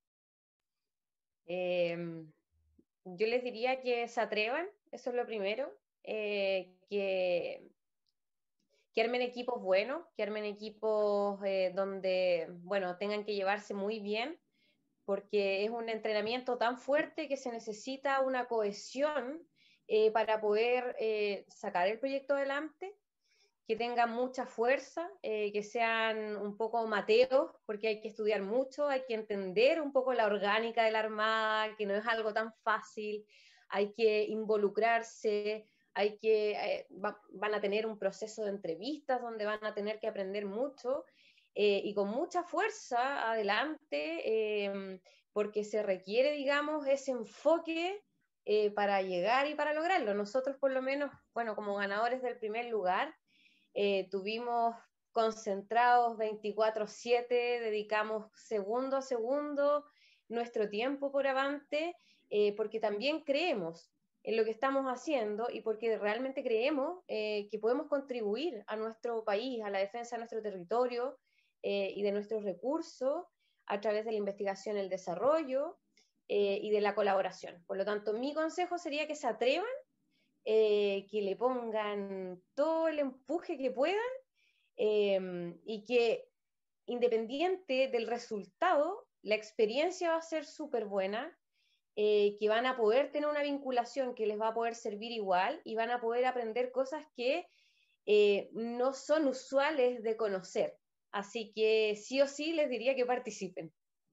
Eh, yo les diría que se atrevan, eso es lo primero, eh, que, que armen equipos buenos, que armen equipos eh, donde, bueno, tengan que llevarse muy bien, porque es un entrenamiento tan fuerte que se necesita una cohesión eh, para poder eh, sacar el proyecto adelante, que tengan mucha fuerza, eh, que sean un poco mateos, porque hay que estudiar mucho, hay que entender un poco la orgánica de la Armada, que no es algo tan fácil, hay que involucrarse, hay que, eh, va, van a tener un proceso de entrevistas donde van a tener que aprender mucho, eh, y con mucha fuerza adelante, eh, porque se requiere, digamos, ese enfoque eh, para llegar y para lograrlo. Nosotros, por lo menos, bueno, como ganadores del primer lugar, eh, tuvimos concentrados veinticuatro siete, dedicamos segundo a segundo nuestro tiempo por avante, eh, porque también creemos en lo que estamos haciendo y porque realmente creemos eh, que podemos contribuir a nuestro país, a la defensa de nuestro territorio eh, y de nuestros recursos a través de la investigación, el desarrollo eh, y de la colaboración. Por lo tanto, mi consejo sería que se atrevan, eh, que le pongan todo el empuje que puedan eh, y que independiente del resultado, la experiencia va a ser súper buena, eh, que van a poder tener una vinculación que les va a poder servir igual y van a poder aprender cosas que eh, no son usuales de conocer. Así que sí o sí les diría que participen.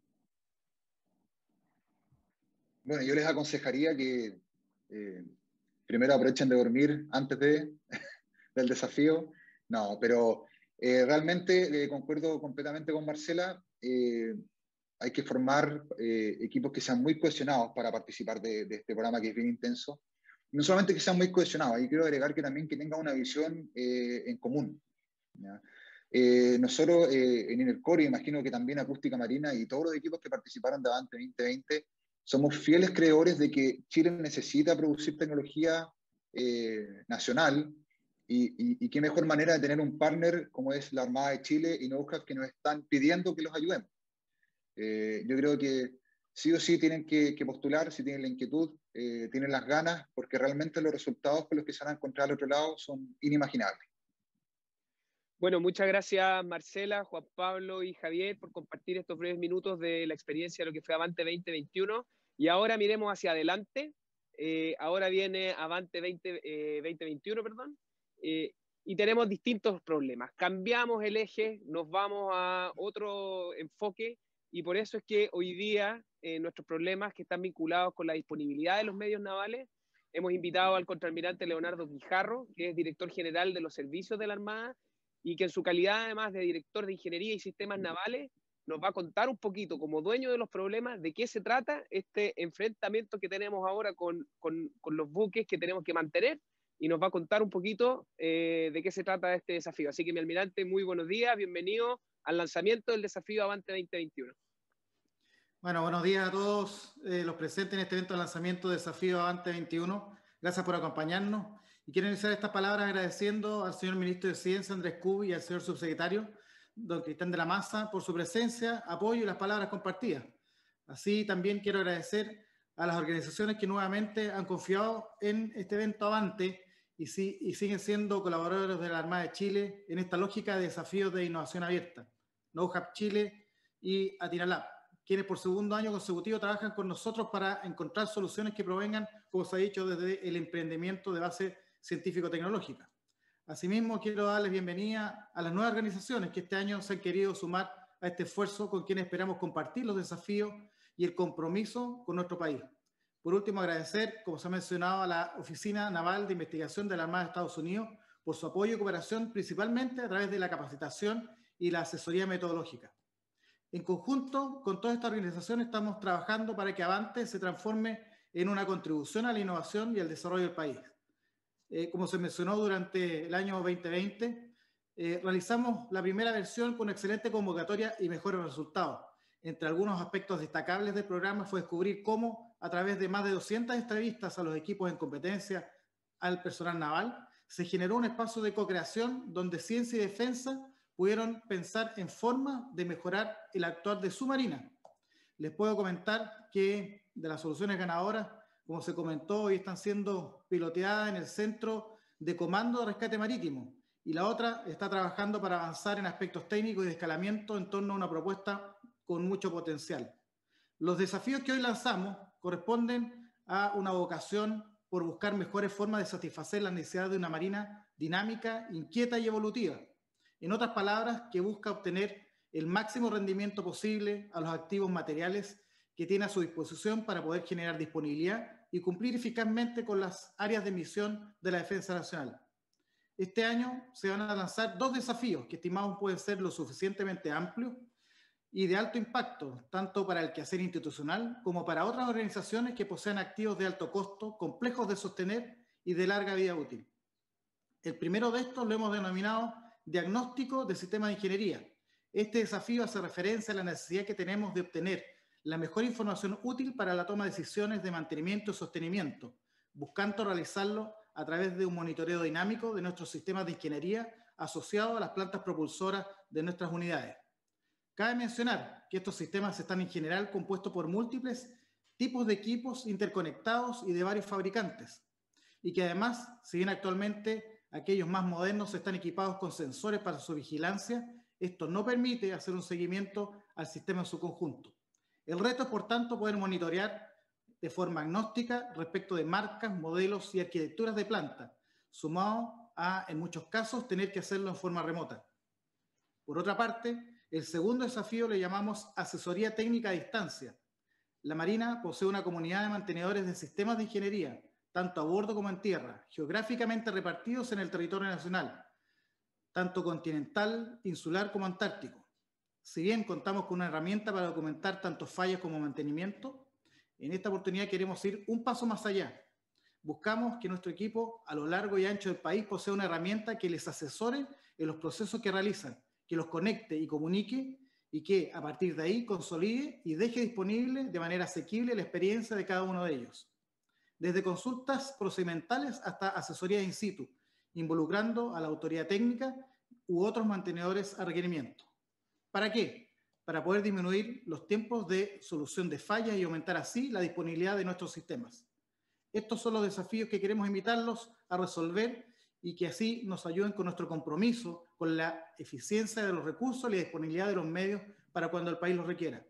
Bueno, yo les aconsejaría que eh, primero aprovechen de dormir antes de, del desafío. No, pero eh, realmente eh, concuerdo completamente con Marcela. Eh, hay que formar eh, equipos que sean muy cohesionados para participar de, de este programa que es bien intenso. No solamente que sean muy cohesionados, y quiero agregar que también que tengan una visión eh, en común. ¿Ya? Eh, nosotros eh, en Inercore, imagino que también Acústica Marina y todos los equipos que participaron de Avante veinte veinte, somos fieles creedores de que Chile necesita producir tecnología eh, nacional, y, y, y qué mejor manera de tener un partner como es la Armada de Chile y Knowhow, que nos están pidiendo que los ayudemos. Eh, yo creo que sí o sí tienen que, que postular, si tienen la inquietud, eh, tienen las ganas, porque realmente los resultados con los que se van a encontrar al otro lado son inimaginables. Bueno, muchas gracias Marcela, Juan Pablo y Javier por compartir estos breves minutos de la experiencia de lo que fue Avante veinte veintiuno. Y ahora miremos hacia adelante. Eh, ahora viene Avante veinte veintiuno, perdón, eh, y tenemos distintos problemas. Cambiamos el eje, nos vamos a otro enfoque, y por eso es que hoy día eh, nuestros problemas que están vinculados con la disponibilidad de los medios navales, hemos invitado al contraalmirante Leonardo Guijarro, que es director general de los servicios de la Armada, y que en su calidad además de director de Ingeniería y Sistemas Navales nos va a contar un poquito, como dueño de los problemas, de qué se trata este enfrentamiento que tenemos ahora con, con, con los buques que tenemos que mantener, y nos va a contar un poquito eh, de qué se trata este desafío. Así que mi almirante, muy buenos días, bienvenido, al lanzamiento del desafío Avante veinte veintiuno. Bueno, buenos días a todos eh, los presentes en este evento de lanzamiento de Desafío Avante veintiuno. Gracias por acompañarnos. Y quiero iniciar estas palabras agradeciendo al señor Ministro de Ciencia, Andrés Kubi, y al señor Subsecretario, don Cristian de la Maza, por su presencia, apoyo y las palabras compartidas. Así también quiero agradecer a las organizaciones que nuevamente han confiado en este evento Avante y, si, y siguen siendo colaboradores de la Armada de Chile en esta lógica de desafíos de innovación abierta, KnowHub Chile y Atinalab, quienes por segundo año consecutivo trabajan con nosotros para encontrar soluciones que provengan, como se ha dicho, desde el emprendimiento de base científico-tecnológica. Asimismo, quiero darles bienvenida a las nuevas organizaciones que este año se han querido sumar a este esfuerzo, con quienes esperamos compartir los desafíos y el compromiso con nuestro país. Por último, agradecer, como se ha mencionado, a la Oficina Naval de Investigación de la Armada de Estados Unidos por su apoyo y cooperación, principalmente a través de la capacitación y la asesoría metodológica. En conjunto con todas estas organizaciones estamos trabajando para que Avante se transforme en una contribución a la innovación y al desarrollo del país. Eh, como se mencionó durante el año veinte veinte, eh, realizamos la primera versión con excelente convocatoria y mejores resultados. Entre algunos aspectos destacables del programa fue descubrir cómo, a través de más de doscientas entrevistas a los equipos en competencia al personal naval, se generó un espacio de co-creación donde ciencia y defensa pudieron pensar en forma de mejorar el actuar de su marina. Les puedo comentar que de las soluciones ganadoras, como se comentó, hoy están siendo piloteadas en el Centro de Comando de Rescate Marítimo, y la otra está trabajando para avanzar en aspectos técnicos y de escalamiento en torno a una propuesta con mucho potencial. Los desafíos que hoy lanzamos corresponden a una vocación por buscar mejores formas de satisfacer las necesidades de una marina dinámica, inquieta y evolutiva. En otras palabras, que busca obtener el máximo rendimiento posible a los activos materiales que tiene a su disposición para poder generar disponibilidad y cumplir eficazmente con las áreas de misión de la Defensa Nacional. Este año se van a lanzar dos desafíos que estimamos pueden ser lo suficientemente amplios y de alto impacto, tanto para el quehacer institucional como para otras organizaciones que posean activos de alto costo, complejos de sostener y de larga vida útil. El primero de estos lo hemos denominado diagnóstico de sistemas de ingeniería. Este desafío hace referencia a la necesidad que tenemos de obtener la mejor información útil para la toma de decisiones de mantenimiento y sostenimiento, buscando realizarlo a través de un monitoreo dinámico de nuestros sistemas de ingeniería asociados a las plantas propulsoras de nuestras unidades. Cabe mencionar que estos sistemas están en general compuestos por múltiples tipos de equipos interconectados y de varios fabricantes, y que además, si bien actualmente aquellos más modernos están equipados con sensores para su vigilancia, esto no permite hacer un seguimiento al sistema en su conjunto. El reto es, por tanto, poder monitorear de forma agnóstica respecto de marcas, modelos y arquitecturas de planta, sumado a, en muchos casos, tener que hacerlo en forma remota. Por otra parte, el segundo desafío le llamamos asesoría técnica a distancia. La Marina posee una comunidad de mantenedores de sistemas de ingeniería, tanto a bordo como en tierra, geográficamente repartidos en el territorio nacional, tanto continental, insular como antártico. Si bien contamos con una herramienta para documentar tanto fallas como mantenimiento, en esta oportunidad queremos ir un paso más allá. Buscamos que nuestro equipo a lo largo y ancho del país posea una herramienta que les asesore en los procesos que realizan, que los conecte y comunique, y que a partir de ahí consolide y deje disponible de manera asequible la experiencia de cada uno de ellos. Desde consultas procedimentales hasta asesoría in situ, involucrando a la autoridad técnica u otros mantenedores a requerimiento. ¿Para qué? Para poder disminuir los tiempos de solución de fallas y aumentar así la disponibilidad de nuestros sistemas. Estos son los desafíos que queremos invitarlos a resolver y que así nos ayuden con nuestro compromiso con la eficiencia de los recursos y la disponibilidad de los medios para cuando el país los requiera.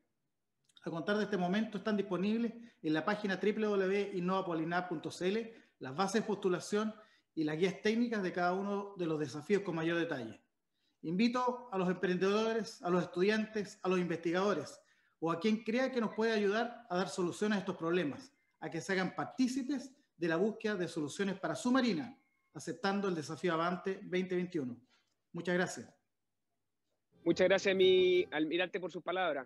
A contar de este momento están disponibles en la página doble u doble u doble u punto innovapolinab punto c l las bases de postulación y las guías técnicas de cada uno de los desafíos con mayor detalle. Invito a los emprendedores, a los estudiantes, a los investigadores o a quien crea que nos puede ayudar a dar soluciones a estos problemas, a que se hagan partícipes de la búsqueda de soluciones para su marina, aceptando el desafío Avante veinte veintiuno. Muchas gracias. Muchas gracias, mi almirante, por sus palabras.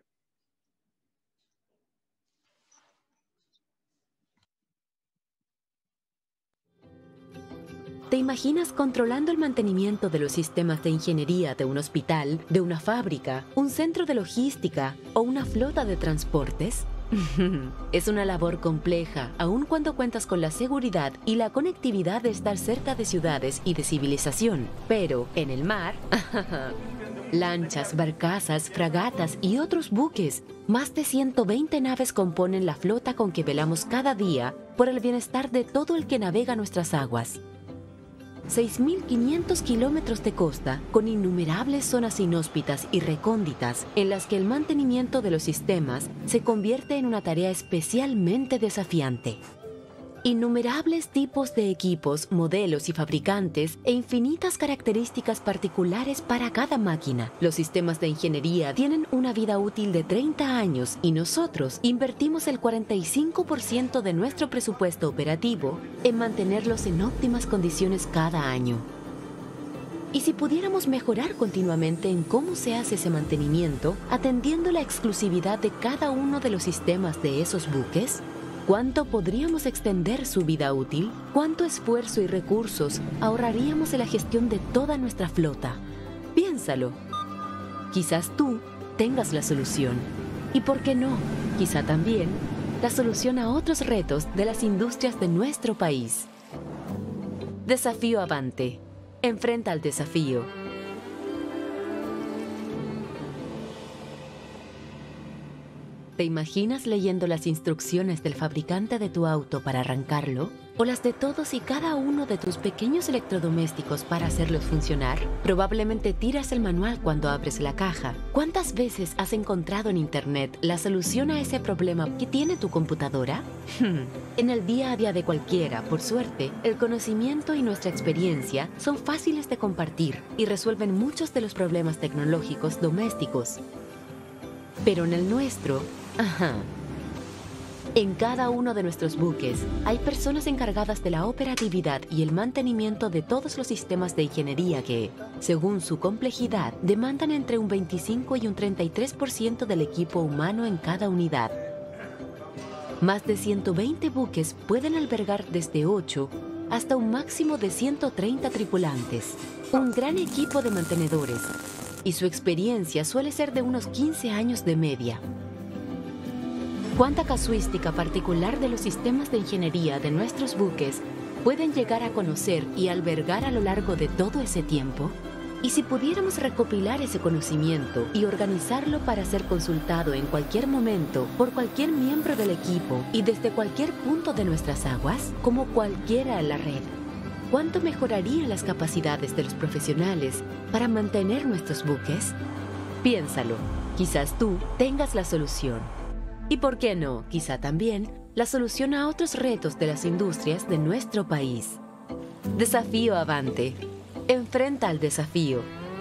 ¿Te imaginas controlando el mantenimiento de los sistemas de ingeniería de un hospital, de una fábrica, un centro de logística o una flota de transportes? Es una labor compleja, aun cuando cuentas con la seguridad y la conectividad de estar cerca de ciudades y de civilización. Pero en el mar, lanchas, barcazas, fragatas y otros buques, más de ciento veinte naves componen la flota con que velamos cada día por el bienestar de todo el que navega nuestras aguas. seis mil quinientos kilómetros de costa con innumerables zonas inhóspitas y recónditas en las que el mantenimiento de los sistemas se convierte en una tarea especialmente desafiante. Innumerables tipos de equipos, modelos y fabricantes e infinitas características particulares para cada máquina. Los sistemas de ingeniería tienen una vida útil de treinta años y nosotros invertimos el cuarenta y cinco por ciento de nuestro presupuesto operativo en mantenerlos en óptimas condiciones cada año. ¿Y si pudiéramos mejorar continuamente en cómo se hace ese mantenimiento, atendiendo la exclusividad de cada uno de los sistemas de esos buques? ¿Cuánto podríamos extender su vida útil? ¿Cuánto esfuerzo y recursos ahorraríamos en la gestión de toda nuestra flota? Piénsalo. Quizás tú tengas la solución. ¿Y por qué no? Quizá también la solución a otros retos de las industrias de nuestro país. Desafío Avante. Enfrenta al desafío. ¿Te imaginas leyendo las instrucciones del fabricante de tu auto para arrancarlo? ¿O las de todos y cada uno de tus pequeños electrodomésticos para hacerlos funcionar? Probablemente tiras el manual cuando abres la caja. ¿Cuántas veces has encontrado en internet la solución a ese problema que tiene tu computadora? En el día a día de cualquiera, por suerte, el conocimiento y nuestra experiencia son fáciles de compartir y resuelven muchos de los problemas tecnológicos domésticos. Pero en el nuestro, ajá. En cada uno de nuestros buques hay personas encargadas de la operatividad y el mantenimiento de todos los sistemas de ingeniería que, según su complejidad, demandan entre un veinticinco y un treinta y tres por ciento del equipo humano en cada unidad. Más de ciento veinte buques pueden albergar desde ocho hasta un máximo de ciento treinta tripulantes. Un gran equipo de mantenedores. Y su experiencia suele ser de unos quince años de media. ¿Cuánta casuística particular de los sistemas de ingeniería de nuestros buques pueden llegar a conocer y albergar a lo largo de todo ese tiempo? ¿Y si pudiéramos recopilar ese conocimiento y organizarlo para ser consultado en cualquier momento por cualquier miembro del equipo y desde cualquier punto de nuestras aguas, como cualquiera en la red? ¿Cuánto mejorarían las capacidades de los profesionales para mantener nuestros buques? Piénsalo, quizás tú tengas la solución. Y por qué no, quizá también, la solución a otros retos de las industrias de nuestro país. Desafío Avante. Enfrenta al desafío.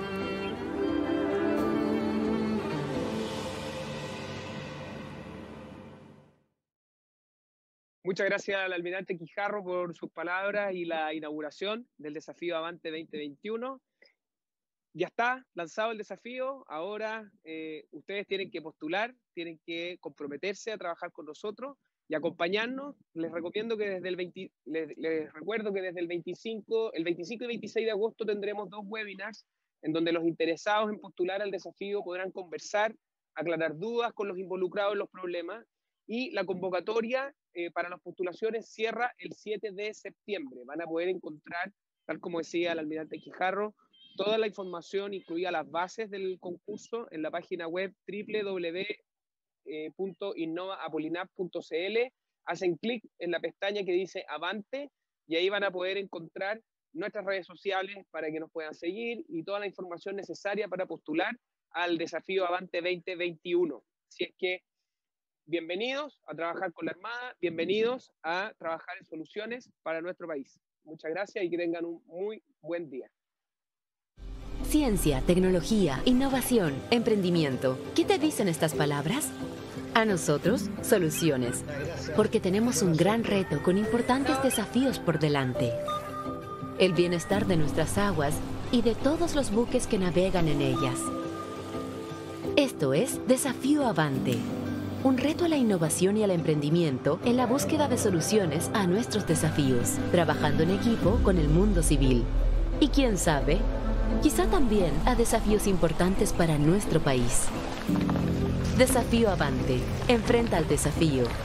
Muchas gracias al almirante Quijarro por sus palabras y la inauguración del Desafío Avante veinte veintiuno. Ya está lanzado el desafío, ahora eh, ustedes tienen que postular, tienen que comprometerse a trabajar con nosotros y acompañarnos. Les recomiendo que desde el veinte, les, les recuerdo que desde el veinticinco, el veinticinco y veintiséis de agosto tendremos dos webinars en donde los interesados en postular al desafío podrán conversar, aclarar dudas con los involucrados en los problemas. Y la convocatoria eh, para las postulaciones cierra el siete de septiembre. Van a poder encontrar, tal como decía el almirante Quijarro, toda la información, incluida las bases del concurso, en la página web doble u doble u doble u punto innova apolinap punto c l. Hacen clic en la pestaña que dice Avante y ahí van a poder encontrar nuestras redes sociales para que nos puedan seguir y toda la información necesaria para postular al Desafío Avante veinte veintiuno. Así es que bienvenidos a trabajar con la Armada, bienvenidos a trabajar en soluciones para nuestro país. Muchas gracias y que tengan un muy buen día. Ciencia, tecnología, innovación, emprendimiento. ¿Qué te dicen estas palabras? A nosotros, soluciones. Porque tenemos un gran reto con importantes desafíos por delante. El bienestar de nuestras aguas y de todos los buques que navegan en ellas. Esto es Desafío Avante. Un reto a la innovación y al emprendimiento en la búsqueda de soluciones a nuestros desafíos, trabajando en equipo con el mundo civil. Y quién sabe, quizá también a desafíos importantes para nuestro país. Desafío Avante. Enfrenta al desafío.